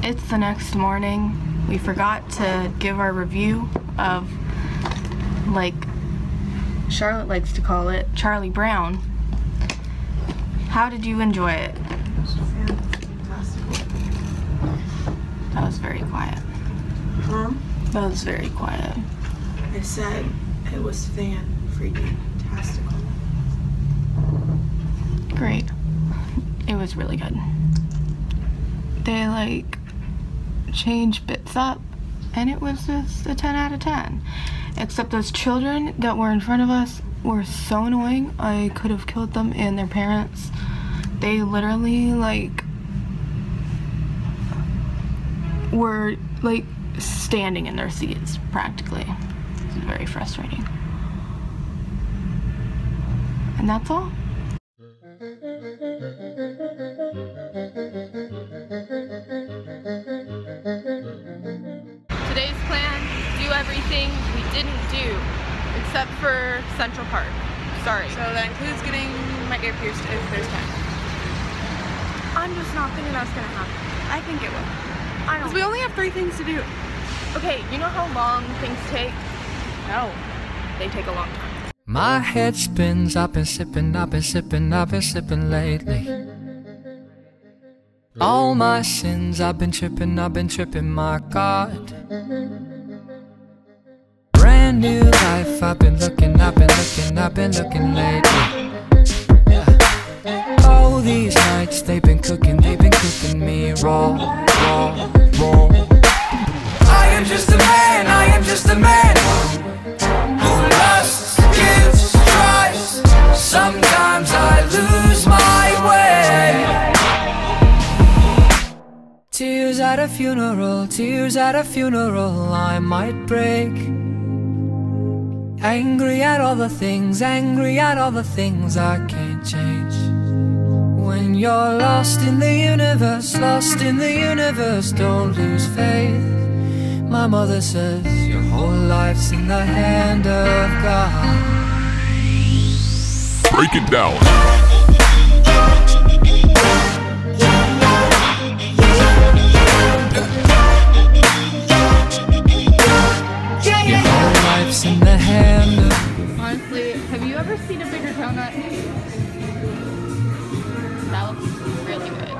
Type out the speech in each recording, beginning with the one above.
It's the next morning. We forgot to give our review of, like Charlotte likes to call it, Charlie Brown. How did you enjoy it? That was very quiet. Huh? That was very quiet. I said it was fan-freaking-tastical. Great. It was really good. They like changed bits up and it was just a 10 out of 10. Except those children that were in front of us were so annoying. I could have killed them and their parents. They literally like were like standing in their seats practically. It was very frustrating. And that's all. Today's plan, do everything we didn't do, except for Central Park. Sorry. So that includes getting my ear pierced if there's time. I'm just not thinking that's gonna happen. I think it will. I don't. Because we only have 3 things to do. Okay, you know how long things take? No, they take a long time. My head spins, I've been sipping lately. All my sins, I've been tripping, my God. Brand new life, I've been looking lately. Yeah. Oh, these nights, they've been cooking me raw. I am just a man who lusts, gives, tries. Sometimes I lose my way. Tears at a funeral, I might break. Angry at all the things I can't change. When you're lost in the universe, don't lose faith. My mother says your whole life's in the hand of God. Break it down. Your whole life's in the hand of... Honestly, have you ever seen a bigger donut? That looks really good.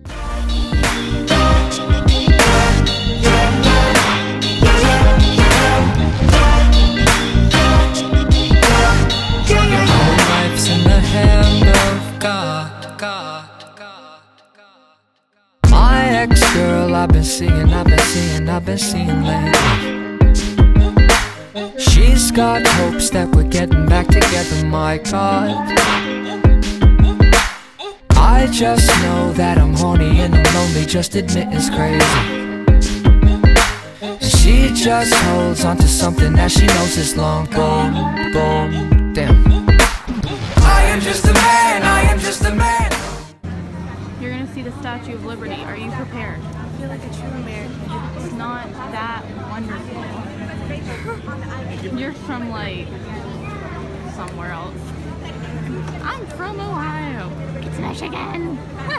Your whole life's in the hand of God. My ex-girl, I've been seeing lately. She's got hopes that we're getting back together, my God. I just know that I'm horny and I'm lonely, just admit it's crazy. And she just holds on to something that she knows is long gone. Damn. I am just a man. You're gonna see the Statue of Liberty. Are you prepared? I feel like a true American. It's not that wonderful. You're from like somewhere else. I'm from Ohio. It's Michigan.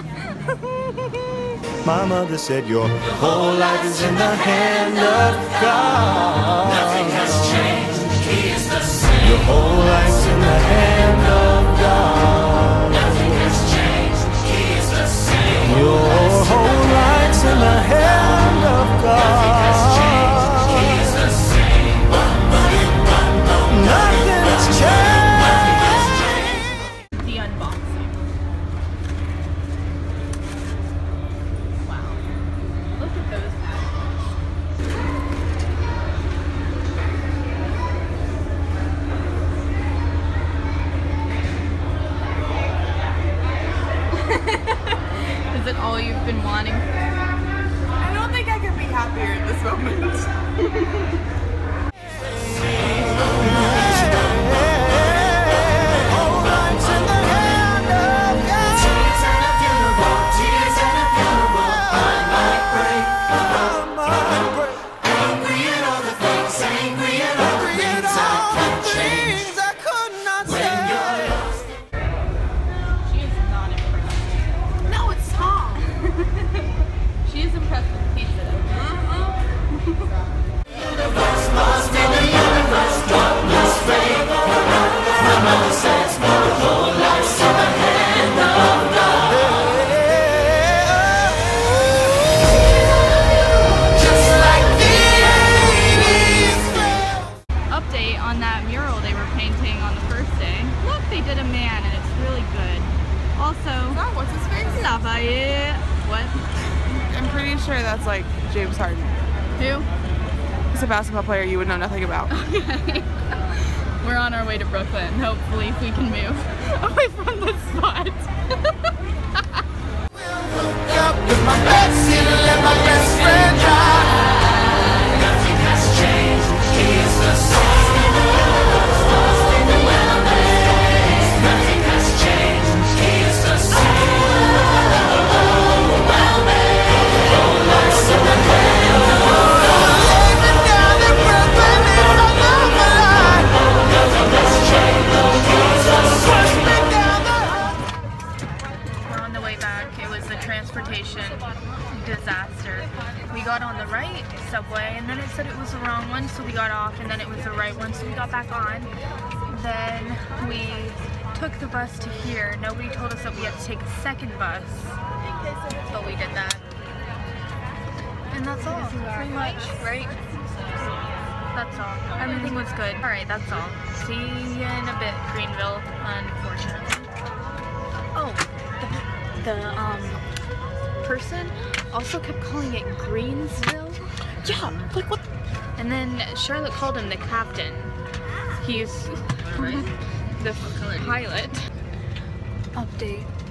My mother said your whole life is in the hand of God. Nothing has changed, He is the same. Your whole life's in the hand of God. Nothing has changed, He is the same. Your whole life's in the hand of God. He is the same. Nothing has changed. The unboxing. Wow. Look at those packages. Is it all you've been wanting? I don't think I could be happier in this moment. She is not impressed. No, it's Tom. She is impressed with the pizza. sure that's like James Harden. Who? He's a basketball player you would know nothing about. Okay. We're on our way to Brooklyn. Hopefully if we can move away from this spot. Disaster. We got on the right subway and then it said it was the wrong one, so we got off, and then it was the right one, so we got back on. Then we took the bus to here. Nobody told us that we had to take a second bus, but we did that. And that's all, pretty much, right? That's all. Everything was good. Alright, that's all. See you in a bit, Greenville, unfortunately. Oh, the person also kept calling it Greensville. Yeah, like what? And then Charlotte called him the captain. He's the pilot. Update.